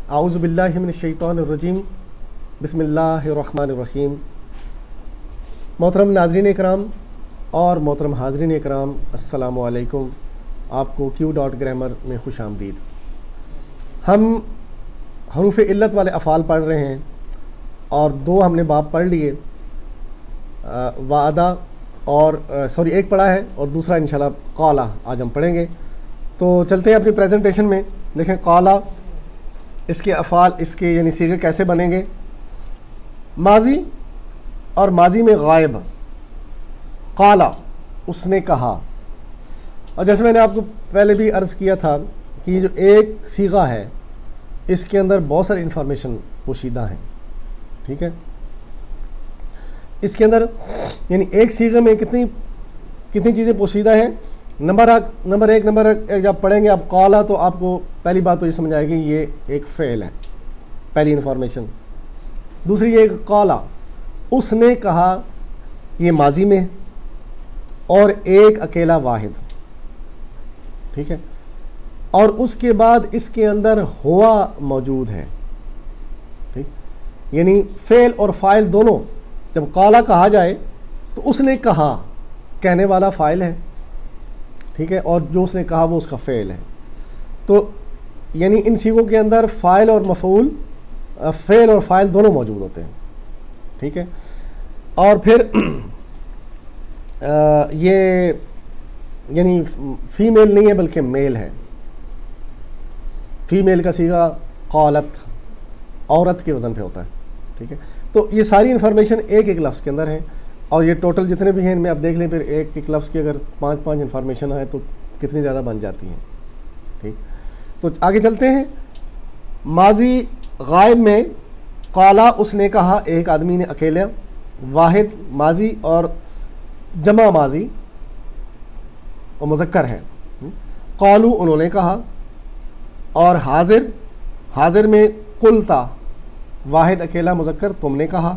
आऊज़ु बिल्लाहि मिनश शैतानिर रजीम, बिस्मिल्लाहिर रहमानिर रहीम। मोहतरम नाज़रीन इकराम और मोहतरम हाज़रीन इकराम, अस्सलामु अलैकुम। आपको Q.grammar में खुश आमदीद। हम हरूफ इल्लत वाले अफ़ाल पढ़ रहे हैं और दो हमने बाब पढ़ लिए, वादा और एक पढ़ा है और दूसरा इंशाल्लाह क़ाला आज हम पढ़ेंगे। तो चलते हैं अपनी प्रेजेंटेशन में। देखें क़ाला, इसके अफ़ाल, इसके यानी सीगे कैसे बनेंगे। माजी और माजी में गायब, क़ाला उसने कहा। और जैसे मैंने आपको पहले भी अर्ज़ किया था कि जो एक सीगा है इसके अंदर बहुत सारी इन्फॉर्मेशन पोशीदा हैं, ठीक है। इसके अंदर यानी एक सीगे में कितनी चीज़ें पोशीदा हैं। नंबर एक जब पढ़ेंगे आप क़ाला तो आपको पहली बात तो ये समझ आएगी ये एक फ़ेल है, पहली इन्फॉर्मेशन। दूसरी ये क़ाला उसने कहा, ये माजी में, और एक अकेला वाहिद, ठीक है। और उसके बाद इसके अंदर हुआ मौजूद है, ठीक। यानी फ़ेल और फ़ाइल दोनों जब क़ाला कहा जाए तो उसने कहा कहने वाला फ़ाइल है, ठीक है, और जो उसने कहा वो उसका फ़ेल है। तो यानी इन सीगों के अंदर फ़ाइल और मफ़ऊल, फ़ेल और फ़ाइल दोनों मौजूद होते हैं, ठीक है। और फिर ये यानी फ़ीमेल नहीं है बल्कि मेल है। फ़ीमेल का सीगा क़ालत, औरत के वज़न पे होता है, ठीक है। तो ये सारी इन्फॉर्मेशन एक एक लफ्ज़ के अंदर है और ये टोटल जितने भी हैं इनमें आप देख लें, फिर एक एक लफ्ज़ की अगर 5 इन्फॉर्मेशन है तो कितनी ज़्यादा बन जाती हैं, ठीक। तो आगे चलते हैं। माजी गायब में क़ाला उसने कहा, एक आदमी ने अकेला, वाहिद माजी और जमा माजी और मुज़क्कर है। क़ालू उन्होंने कहा। और हाजिर में कुलता, वाहिद अकेला मुज़क्कर, तुमने कहा।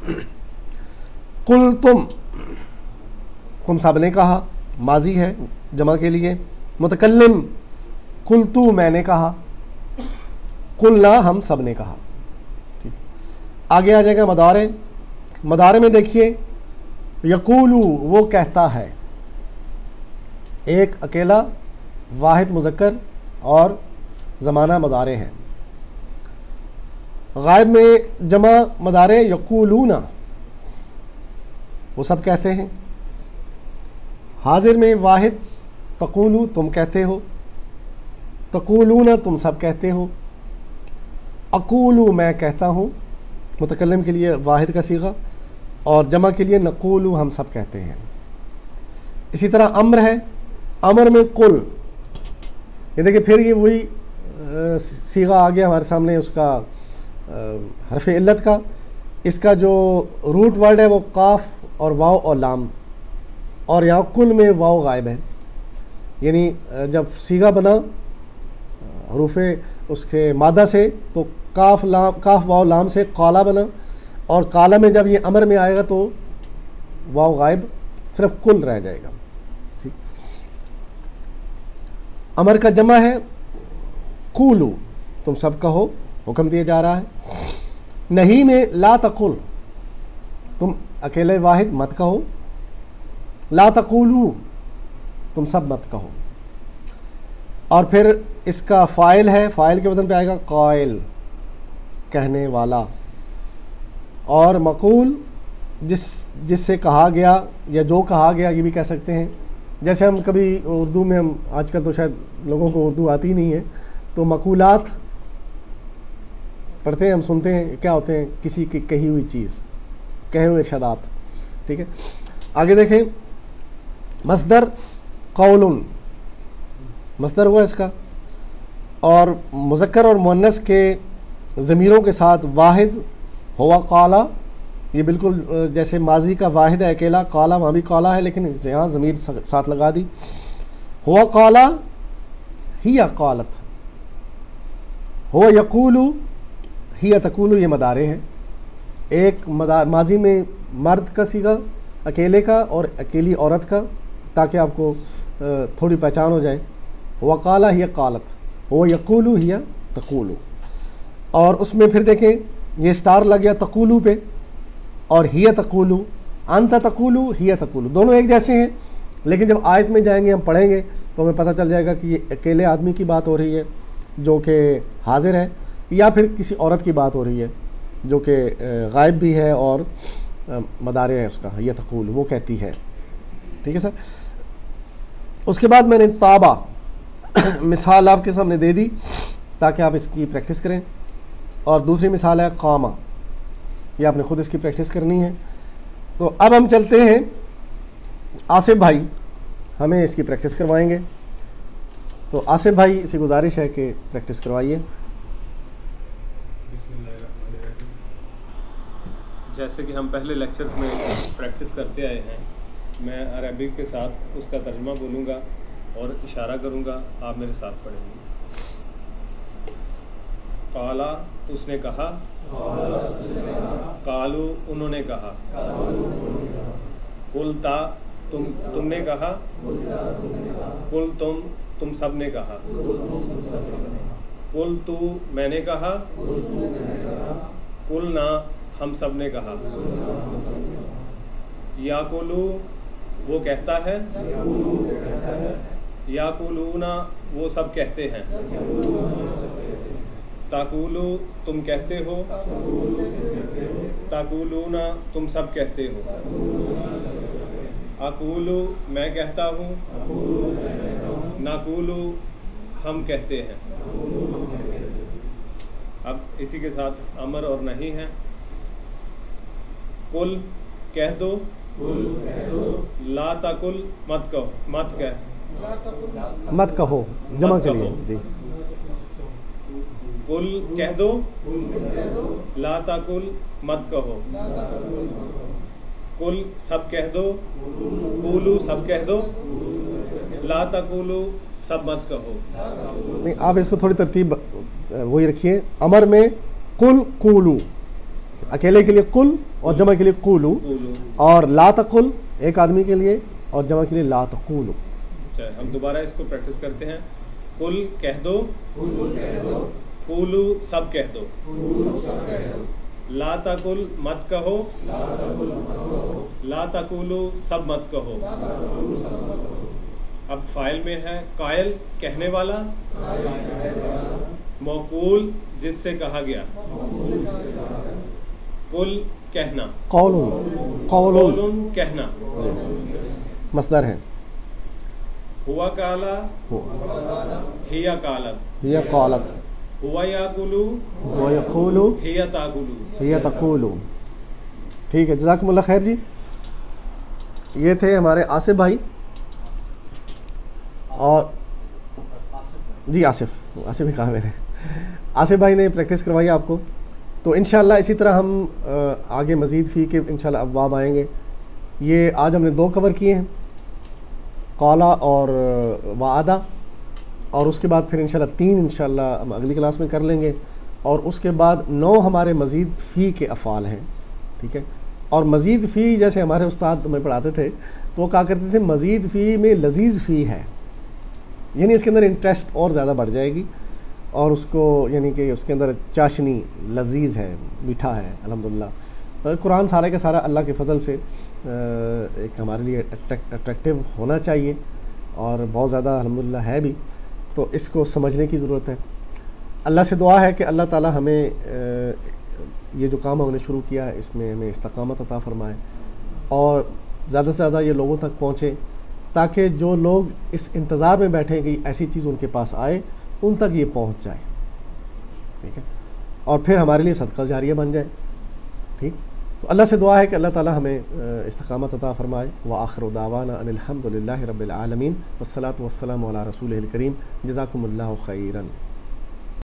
कुल तुम सब ने कहा, माजी है जमा के लिए। मुतकल्लिम कुल तू, मैंने कहा। कुलना हम सब ने कहा, ठीक। आगे आ जाएगा मदारे में देखिए, यकूलू वो कहता है, एक अकेला वाहिद मुज़क्कर और ज़माना मदारे है। गायब में जमा मदारे यकूलूना, वो सब कहते हैं। हाजिर में वाहिद तक़ूलू, तुम कहते हो। तक़ूलूना, तुम सब कहते हो। अक़ूलू, मैं कहता हूँ, मुतकल्लिम के लिए वाहिद का सीगा, और जमा के लिए नक़ूलू, हम सब कहते हैं। इसी तरह अम्र है, अमर में कुल, ये देखिए फिर ये वही सीगा आ गया हमारे सामने उसका हरफ इल्लत का। इसका जो रूट वर्ड है वो काफ और वाव और लाम, और यहाँ कुल में वाव गायब है। यानी जब सीगा बना हरूफे उसके मादा से तो काफ वाव लाम से क़ाला बना, और क़ाला में जब ये अमर में आएगा तो वाव गायब, सिर्फ कुल रह जाएगा, ठीक। अमर का जमा है कूलू, तुम सब कहो, हुक्म दिया जा रहा है। नहीं में ला तकुल, तुम अकेले वाहिद मत कहो। ला तकुलू, तुम सब मत कहो। और फिर इसका फ़ाइल है, फ़ाइल के वज़न पे आएगा क़ाइल, कहने वाला। और मक़ूल जिससे कहा गया या जो कहा गया, ये भी कह सकते हैं। जैसे हम कभी उर्दू में, हम आजकल तो शायद लोगों को उर्दू आती नहीं है, तो मक़ूलात पढ़ते हैं, हम सुनते हैं, क्या होते हैं, किसी की कही हुई चीज़, कहे हुए इरशादात, ठीक है। आगे देखें, मस्दर क़ौलुन, मस्दर हुआ इसका, और मुज़क्कर और मुअन्नस के ज़मीरों के साथ वाहिद हुआ क़ाला। ये बिल्कुल जैसे माजी का वाहिद है अकेला, क़ाला वहाँ भी क़ाला है, लेकिन यहाँ ज़मीर साथ लगा दी। हुआ क़ाला हिया क़ालत, हुआ यकूलू हिया तकूलू, ये मदारे हैं। एक माजी में मर्द का सीगा अकेले का और अकेली औरत का, ताकि आपको थोड़ी पहचान हो जाए। वक़ाला हिया क़ालत, वो यक़ूलू हिया तक़ूलू। और उसमें फिर देखें ये स्टार लग गया तकूलू पे, और हिया तकूलू, अंत तकूलू, हिया तकूलू, दोनों एक जैसे हैं, लेकिन जब आयत में जाएंगे हम पढ़ेंगे तो हमें पता चल जाएगा कि ये अकेले आदमी की बात हो रही है जो कि हाजिर है, या फिर किसी औरत की बात हो रही है जो कि गायब भी है और मदारे है उसका, हिया तकूलू, वो कहती है। ठीक है सर। उसके बाद मैंने ताबा मिसाल आपके सामने दे दी ताकि आप इसकी प्रैक्टिस करें, और दूसरी मिसाल है कामा, ये आपने ख़ुद इसकी प्रैक्टिस करनी है। तो अब हम चलते हैं, आसिफ भाई हमें इसकी प्रैक्टिस करवाएंगे। तो आसिफ भाई से गुजारिश है कि प्रैक्टिस करवाइए। जैसे कि हम पहले लेक्चर में प्रैक्टिस करते आए हैं, मैं अरबिक के साथ उसका तर्जुमा बोलूँगा और इशारा करूँगा, आप मेरे साथ पढ़ेंगे। काला उसने कहा, कालू उन्होंने कहा, कुलता तुमने कहा, कुल तुम सब ने कहा, कुल तू मैंने कहा, कुल ना हम सब ने कहा, याकुलू वो कहता है, याकुलूना वो सब कहते हैं, ताकुलू तुम कहते हो, ताकुलूना तुम सब कहते हो, अकूलू मैं कहता हूँ, नाकुलू हम कहते हैं। अब इसी के साथ अमर और नहीं है। कुल कह दो, ला ताकुल मत कहो, मत कहो जमा के लिए जी। कुल कह दो, ला ताकुल मत कहो, कुल सब कह दो, कूलू सब कह दो, ला तकूलू सब मत कहो। नहीं, आप इसको थोड़ी तरतीब वही रखिए। अमर में कुल कूलू, अकेले के लिए कुल और जमा के लिए कूलू, और ला तकुल एक आदमी के लिए और जमा के लिए ला तकूलू। हम दोबारा इसको प्रैक्टिस करते हैं। कुल कह दो, कूलू सब कह दो, ला तकुल मत कहो, ला तकुलू सब मत कहो। अब फाइल में है कायल कहने वाला, मौकूल जिससे कहा गया, कुल कहना, कौलुन कहना, मसदर है। हुआ काला, हिया कालत, हिया कालत, हुआ याकुलू, हुआ यक़ूलू, हिया ताकुलू, हिया तक़ूलू। ठीक है, जज़ाकुमुल्लाह खैर जी। ये थे हमारे आसिफ भाई, और जी आसिफ ही कहा मैंने, आसिफ भाई ने प्रैक्टिस करवाई आपको। तो इंशाअल्लाह इसी तरह हम आगे मज़ीद फ़ी के इंशाअल्लाह अब्वाब आएंगे। ये आज हमने 2 कवर किए हैं, क़ाला और वादा, और उसके बाद फिर इंशाअल्लाह 3 इंशाअल्लाह हम अगली क्लास में कर लेंगे, और उसके बाद 9 हमारे मज़ीद फ़ी के अफ़ाल हैं। ठीक है। और मज़ीद फ़ी जैसे हमारे उस्ताद हमें पढ़ाते थे तो वो कहा करते थे मज़ीद फ़ी में लजीज़ फ़ी है, यानी इसके अंदर इंटरेस्ट और ज़्यादा बढ़ जाएगी, और उसको यानी कि उसके अंदर चाशनी लजीज़ है, मीठा है अल्हम्दुलिल्लाह। कुरान सारे का सारा अल्लाह के फ़ज़ल से एक हमारे लिए अट्रैक्टिव होना चाहिए, और बहुत ज़्यादा अल्हम्दुलिल्लाह है भी। तो इसको समझने की ज़रूरत है। अल्लाह से दुआ है कि अल्लाह ताला हमें ये जो काम हमने शुरू किया है इसमें हमें इस्तकामत अता फ़रमाए, और ज़्यादा से ज़्यादा ये लोगों तक पहुँचे, ताकि जो लोग इस इंतज़ार में बैठे कि ऐसी चीज़ उनके पास आए, उन तक ये पहुँच जाए। ठीक है, और फिर हमारे लिए सदका जारिया बन जाए। ठीक, तो अल्लाह से दुआ है कि अल्लाह ताला हमें इस्तकामत अता फ़रमाए। व आखिरु दावाना अनिल हम्दुलिल्लाहि रब्बिल आलमीन, वस्सलातु वस्सलामु अला रसूलिहिल करीम। जज़ाकुमुल्लाहु खैरन।